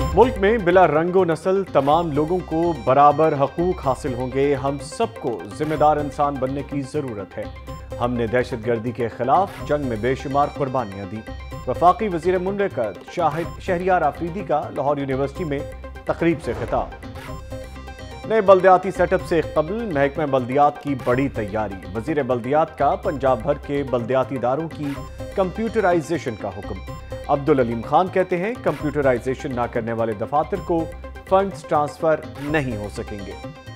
मुल्क में बिला रंगो नस्ल तमाम लोगों को बराबर हकूक हासिल होंगे। हम सबको जिम्मेदार इंसान बनने की ज़रूरत है। हमने दहशत गर्दी के खिलाफ जंग में बेशुमार कुर्बानियाँ दी। वफाकी वज़ीर मुमलिकत शहरियार आफरीदी का लाहौर यूनिवर्सिटी में तकरीब से खिताब। नए बल्दियाती सेटअप से कबल महकमा बल्दियात की बड़ी तैयारी। वज़ीर बल्दियात का पंजाब भर के बल्दियाती इदारों की कंप्यूटराइजेशन का हुक्म। अब्दुल अलीम खान कहते हैं कंप्यूटराइजेशन ना करने वाले दफातर को फंड्स ट्रांसफर नहीं हो सकेंगे।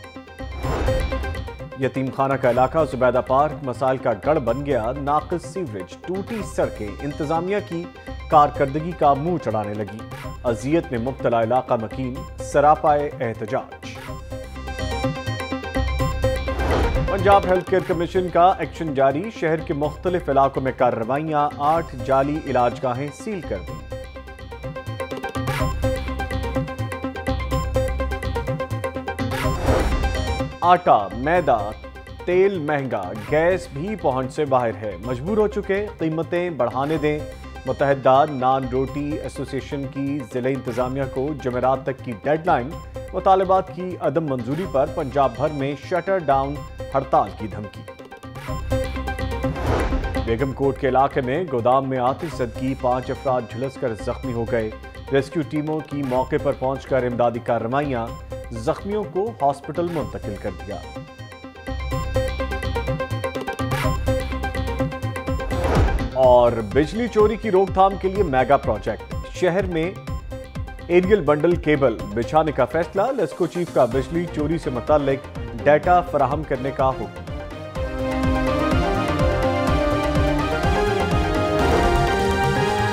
यतीम खाना का इलाका जुबैदा पार्क मसाइल का गढ़ बन गया। नाकिस सीवरेज, टूटी सड़कें, इंतजामिया की कारकर्दगी का मुंह चढ़ाने लगी। अजियत में मुब्तला इलाका मकीन, सरापाए एहतजाज। पंजाब हेल्थ केयर कमीशन का एक्शन जारी। शहर के मुख्तलिफ इलाकों में कार्रवाइयां। 8 जाली इलाजगाहें सील कर दी। आटा, मैदा, तेल महंगा, गैस भी पहुंच से बाहर है। मजबूर हो चुके, कीमतें बढ़ाने दें। मुत्तहिदा नान रोटी एसोसिएशन की जिला इंतजामिया को जमेरात तक की डेडलाइन। मुतालबात की अदम मंजूरी पर पंजाब भर में शटर डाउन हड़ताल की धमकी। बेगम कोट के इलाके में गोदाम में आतिशज़दगी, 5 अफराद झुलसकर जख्मी हो गए। रेस्क्यू टीमों की मौके पर पहुंचकर इमदादी कार्रवाइयां। जख्मियों को हॉस्पिटल मुंतकिल कर दिया। और बिजली चोरी की रोकथाम के लिए मेगा प्रोजेक्ट। शहर में एरियल बंडल केबल बिछाने का फैसला। लेस्को चीफ का बिजली चोरी से मुताल्लिक डाटा फराहम करने का हुक्म।